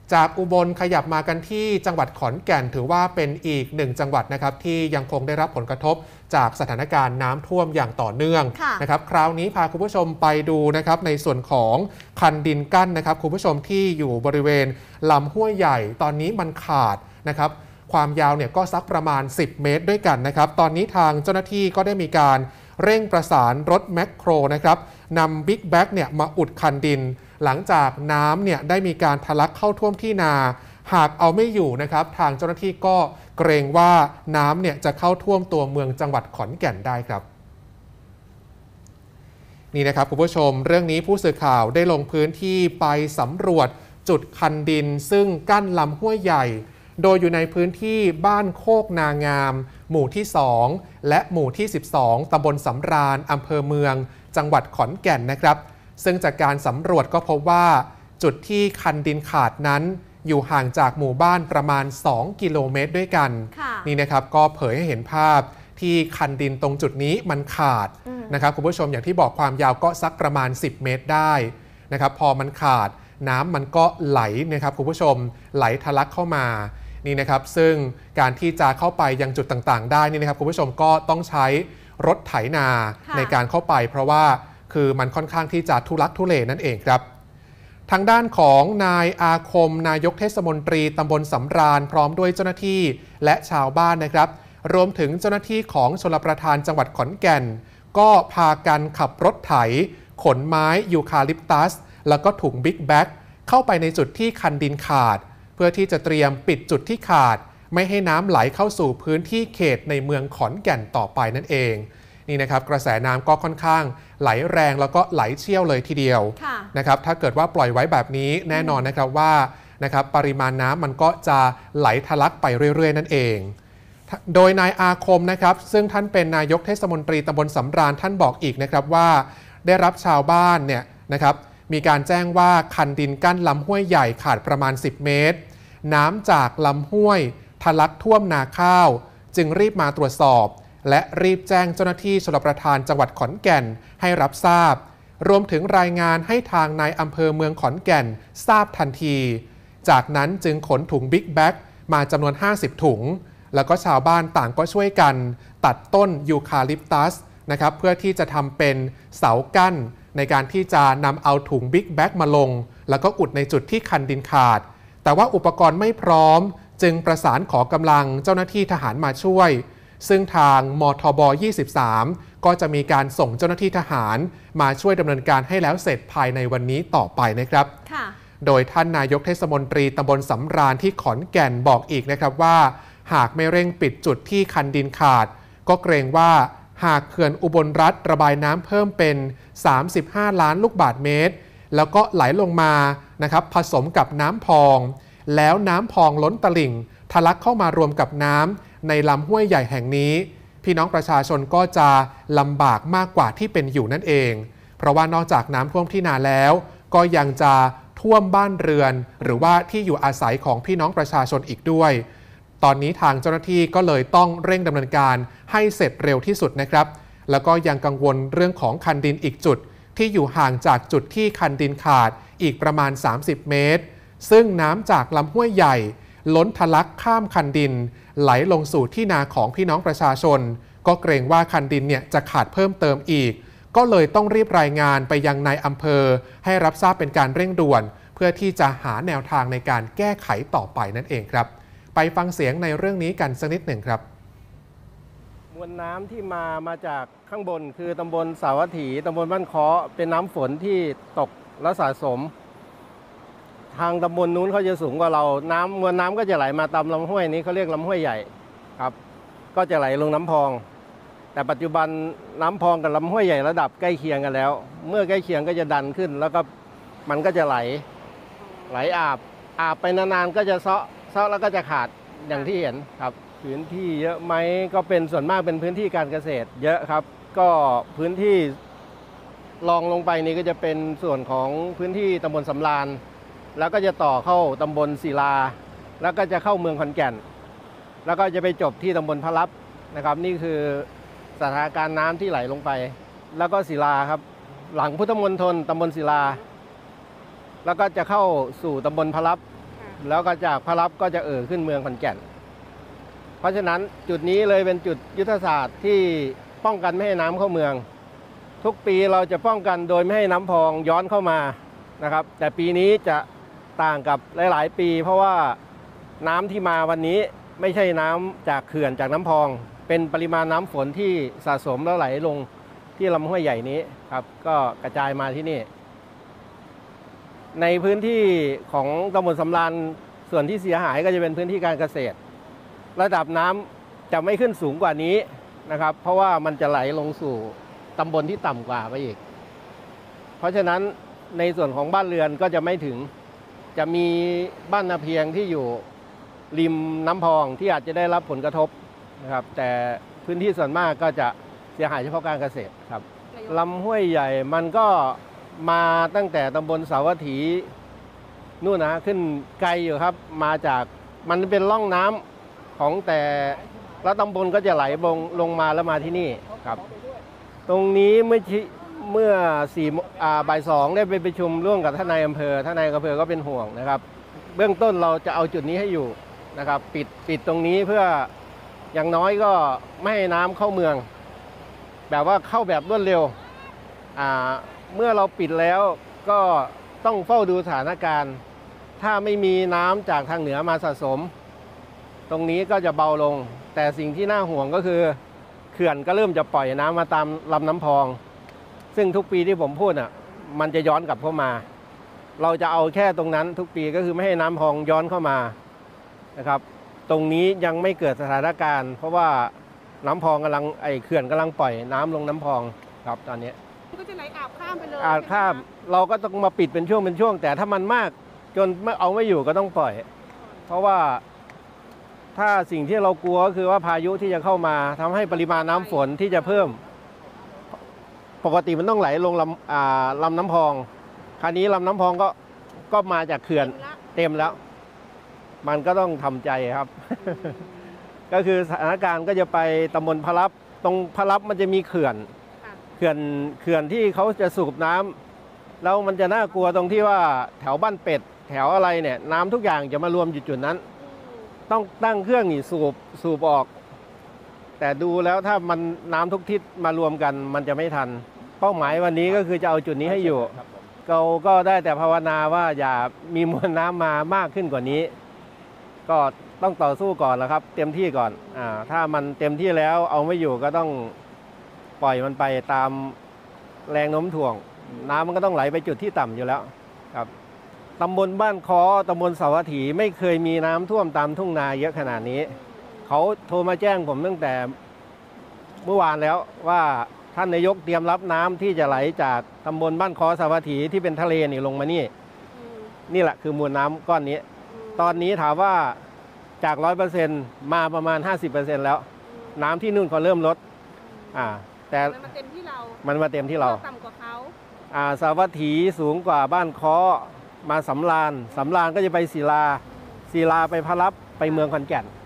จากอุบลขยับมากันที่จังหวัดขอนแก่นถือว่าเป็นอีกหนึ่งจังหวัดนะครับที่ยังคงได้รับผลกระทบจากสถานการณ์น้ำท่วมอย่างต่อเนื่องนะครับคราวนี้พาคุณผู้ชมไปดูนะครับในส่วนของคันดินกั้นนะครับคุณผู้ชมที่อยู่บริเวณลำห้วยใหญ่ตอนนี้มันขาดนะครับความยาวเนี่ยก็สักประมาณ10 เมตรด้วยกันนะครับตอนนี้ทางเจ้าหน้าที่ก็ได้มีการเร่งประสานรถแมคโครนะครับนำบิ๊กแบ็กเนี่ยมาอุดคันดินหลังจากน้ำเนี่ยได้มีการทะลักเข้าท่วมที่นาหากเอาไม่อยู่นะครับทางเจ้าหน้าที่ก็เกรงว่าน้ำเนี่ยจะเข้าท่วมตัวเมืองจังหวัดขอนแก่นได้ครับนี่นะครับคุณผู้ชมเรื่องนี้ผู้สื่อข่าวได้ลงพื้นที่ไปสำรวจจุดคันดินซึ่งกั้นลำห้วยใหญ่โดยอยู่ในพื้นที่บ้านโคกนางามหมู่ที่2และหมู่ที่12ตำบลสำราญอำเภอเมืองจังหวัดขอนแก่นนะครับซึ่งจากการสำรวจก็พบว่าจุดที่คันดินขาดนั้นอยู่ห่างจากหมู่บ้านประมาณ2 กิโลเมตรด้วยกันนี่นะครับก็เผยให้เห็นภาพที่คันดินตรงจุดนี้มันขาดนะครับคุณผู้ชมอย่างที่บอกความยาวก็สักประมาณ10 เมตรได้นะครับพอมันขาดน้ำมันก็ไหลนะครับคุณผู้ชมไหลทะลักเข้ามานี่นะครับซึ่งการที่จะเข้าไปยังจุดต่างๆได้นี่นะครับคุณผู้ชมก็ต้องใช้รถไถนาในการเข้าไปเพราะว่าคือมันค่อนข้างที่จะทุลักทุเลนั่นเองครับทางด้านของนายอาคมนายกเทศมนตรีตำบลสำราญพร้อมด้วยเจ้าหน้าที่และชาวบ้านนะครับรวมถึงเจ้าหน้าที่ของชลประทานจังหวัดขอนแก่นก็พากันขับรถไถขนไม้ยูคาลิปตัสแล้วก็ถุงบิ๊กแบ็กเข้าไปในจุดที่คันดินขาดเพื่อที่จะเตรียมปิดจุดที่ขาดไม่ให้น้ำไหลเข้าสู่พื้นที่เขตในเมืองขอนแก่นต่อไปนั่นเองนี่นะครับกระแสน้ำก็ค่อนข้างไหลแรงแล้วก็ไหลเชี่ยวเลยทีเดียวนะครับถ้าเกิดว่าปล่อยไว้แบบนี้แน่นอนนะครับว่านะครับปริมาณน้ำมันก็จะไหลทะลักไปเรื่อยๆนั่นเองโดยนายอาคมนะครับซึ่งท่านเป็นนายกเทศมนตรีตำบลสำราญท่านบอกอีกนะครับว่าได้รับชาวบ้านเนี่ยนะครับมีการแจ้งว่าคันดินกั้นลำห้วยใหญ่ขาดประมาณ10 เมตรน้ำจากลำห้วยทะลักท่วมนาข้าวจึงรีบมาตรวจสอบและรีบแจ้งเจ้าหน้าที่ชลประทานจังหวัดขอนแก่นให้รับทราบรวมถึงรายงานให้ทางนายอำเภอเมืองขอนแก่นทราบทันทีจากนั้นจึงขนถุงบิ๊กแบ็กมาจำนวน50 ถุงแล้วก็ชาวบ้านต่างก็ช่วยกันตัดต้นยูคาลิปตัสนะครับเพื่อที่จะทำเป็นเสากั้นในการที่จะนำเอาถุงบิ๊กแบ็กมาลงแล้วก็อุดในจุดที่คันดินขาดแต่ว่าอุปกรณ์ไม่พร้อมจึงประสานขอกำลังเจ้าหน้าที่ทหารมาช่วยซึ่งทางมทบ 23 ก็จะมีการส่งเจ้าหน้าที่ทหารมาช่วยดำเนินการให้แล้วเสร็จภายในวันนี้ต่อไปนะครับโดยท่านนายกเทศมนตรีตำบลสำราญที่ขอนแก่นบอกอีกนะครับว่าหากไม่เร่งปิดจุดที่คันดินขาดก็เกรงว่าหากเขื่อนอุบลรัฐระบายน้ำเพิ่มเป็น35 ล้านลูกบาศก์เมตรแล้วก็ไหลลงมานะครับผสมกับน้ำพองแล้วน้ำพองล้นตลิ่งทะลักเข้ามารวมกับน้ำในลำห้วยใหญ่แห่งนี้พี่น้องประชาชนก็จะลำบากมากกว่าที่เป็นอยู่นั่นเองเพราะว่านอกจากน้ำท่วมที่นาแล้วก็ยังจะท่วมบ้านเรือนหรือว่าที่อยู่อาศัยของพี่น้องประชาชนอีกด้วยตอนนี้ทางเจ้าหน้าที่ก็เลยต้องเร่งดำเนินการให้เสร็จเร็วที่สุดนะครับแล้วก็ยังกังวลเรื่องของคันดินอีกจุดที่อยู่ห่างจากจุดที่คันดินขาดอีกประมาณ30 เมตรซึ่งน้ำจากลำห้วยใหญ่ล้นทะลักข้ามคันดินไหลลงสู่ที่นาของพี่น้องประชาชนก็เกรงว่าคันดินเนี่ยจะขาดเพิ่มเติมอีกก็เลยต้องรีบรายงานไปยังนายอำเภอให้รับทราบเป็นการเร่งด่วนเพื่อที่จะหาแนวทางในการแก้ไขต่อไปนั่นเองครับไปฟังเสียงในเรื่องนี้กันสักนิดหนึ่งครับมวลน้ำที่มาจากข้างบนคือตำบลสาวัตถีตำบลบ้านเคาะเป็นน้ำฝนที่ตกและสะสมทางตำบลนู้นเขาจะสูงกว่าเรามวลน้ำก็จะไหลมาตามลำห้วยนี้เขาเรียกลำห้วยใหญ่ครับก็จะไหลลงน้ำพองแต่ปัจจุบันน้ำพองกับลำห้วยใหญ่ระดับใกล้เคียงกันแล้วเมื่อใกล้เคียงก็จะดันขึ้นแล้วก็มันก็จะไหลอาบไปนานๆก็จะเซาะแล้วก็จะขาดอย่างที่เห็นครับพื้นที่เยอะไหมก็เป็นส่วนมากเป็นพื้นที่การเกษตรเยอะครับก็พื้นที่รองลงไปนี่ก็จะเป็นส่วนของพื้นที่ตำบลสำราญแล้วก็จะต่อเข้าตำบลศิลาแล้วก็จะเข้าเมืองขอนแก่นแล้วก็จะไปจบที่ตำบลพระลับนะครับนี่คือสถานการณ์น้ำที่ไหลลงไปแล้วก็ศิลาครับหลังพุทธมณฑลตำบลศิลาแล้วก็จะเข้าสู่ตำบลพระลับแล้วก็จากพระรับก็จะขึ้นเมืองขอนแก่นเพราะฉะนั้นจุดนี้เลยเป็นจุดยุทธศาสตร์ที่ป้องกันไม่ให้น้ำเข้าเมืองทุกปีเราจะป้องกันโดยไม่ให้น้ำพองย้อนเข้ามานะครับแต่ปีนี้จะต่างกับหลายๆปีเพราะว่าน้ำที่มาวันนี้ไม่ใช่น้ำจากเขื่อนจากน้ำพองเป็นปริมาณน้ำฝนที่สะสมแล้วไหลลงที่ลำห้วยใหญ่นี้ครับก็กระจายมาที่นี่ในพื้นที่ของตำบลสำราญส่วนที่เสียหายก็จะเป็นพื้นที่การเกษตรระดับน้ำจะไม่ขึ้นสูงกว่านี้นะครับเพราะว่ามันจะไหลลงสู่ตำบลที่ต่ำกว่าไปอีกเพราะฉะนั้นในส่วนของบ้านเรือนก็จะไม่ถึงจะมีบ้านนาเพียงที่อยู่ริมน้ำพองที่อาจจะได้รับผลกระทบนะครับแต่พื้นที่ส่วนมากก็จะเสียหายเฉพาะการเกษตรครับลำห้วยใหญ่มันก็มาตั้งแต่ตำบลสาวัตถีนู่นนะขึ้นไกลอยู่ครับมาจากมันเป็นร่องน้ำของแต่ละตำบลก็จะไหลลงมาแล้วมาที่นี่ครับตรงนี้เมื่อบ่ายสองได้ไปประชุมร่วมกับท่านนายอำเภอท่านนายอำเภอก็เป็นห่วงนะครับเบื้องต้นเราจะเอาจุดนี้ให้อยู่นะครับปิดตรงนี้เพื่ออย่างน้อยก็ไม่ให้น้ำเข้าเมืองแบบว่าเข้าแบบรวดเร็วเมื่อเราปิดแล้วก็ต้องเฝ้าดูสถานการณ์ถ้าไม่มีน้ำจากทางเหนือมาสะสมตรงนี้ก็จะเบาลงแต่สิ่งที่น่าห่วงก็คือเขื่อนก็เริ่มจะปล่อยน้ำมาตามลำน้ำพองซึ่งทุกปีที่ผมพูดมันจะย้อนกลับเข้ามาเราจะเอาแค่ตรงนั้นทุกปีก็คือไม่ให้น้ำพองย้อนเข้ามานะครับตรงนี้ยังไม่เกิดสถานการณ์เพราะว่าน้ำพองกำลังเขื่อนกำลังปล่อยน้ำลงน้ำพองครับตอนนี้ก็จะไหลอาบข้ามไปเลยอาบข้ามเราก็ต้องมาปิดเป็นช่วงแต่ถ้ามันมากจนเอาไม่อยู่ก็ต้องปล่อยเพราะว่าถ้าสิ่งที่เรากลัวก็คือว่าพายุที่จะเข้ามาทำให้ปริมาณน้ำฝนที่จะเพิ่มปกติมันต้องไหลลงลำน้ำพองคราวนี้ลำน้ำพองก็มาจากเขื่อนเต็มแล้วมันก็ต้องทำใจครับ ก็คือสถานการณ์ก็จะไปตำบลพระรับตรงพระรับมันจะมีเขื่อนที่เขาจะสูบน้ำแล้วมันจะน่ากลัวตรงที่ว่าแถวบ้านเป็ดแถวอะไรเนี่ยน้ำทุกอย่างจะมารวมอยู่จุดนั้นต้องตั้งเครื่องนี่สูบออกแต่ดูแล้วถ้ามันน้ำทุกทิศมารวมกันมันจะไม่ทันเป้าหมายวันนี้ก็คือจะเอาจุดนี้ให้อยู่เราก็ได้แต่ภาวนาว่าอย่ามีมวลน้ำมามากขึ้นกว่านี้ก็ต้องต่อสู้ก่อนแล้วครับเต็มที่ก่อนถ้ามันเต็มที่แล้วเอาไม่อยู่ก็ต้องปล่อยมันไปตามแรงโน้มถ่วงน้ำมันก็ต้องไหลไปจุดที่ต่ำอยู่แล้วครับตำบลบ้านค้อตำบลสาวัตถีไม่เคยมีน้ำท่วมตามทุ่งนาเยอะขนาดนี้เขาโทรมาแจ้งผมตั้งแต่เมื่อวานแล้วว่าท่านนายกเตรียมรับน้ำที่จะไหลจากตำบลบ้านค้อสาวัตถีที่เป็นทะเลนี่ลงมานี่แหละคือมวลน้ำก้อนนี้ตอนนี้ถามว่าจาก 100% มาประมาณ 50% แล้วน้ำที่นู่นเขาเริ่มลดแต่มันมาเต็มที่เราต่ำกว่าเขาสาวัตถีสูงกว่าบ้านค้อมาสำราญก็จะไปศิลาไปพระรับไปเมืองขอนแก่น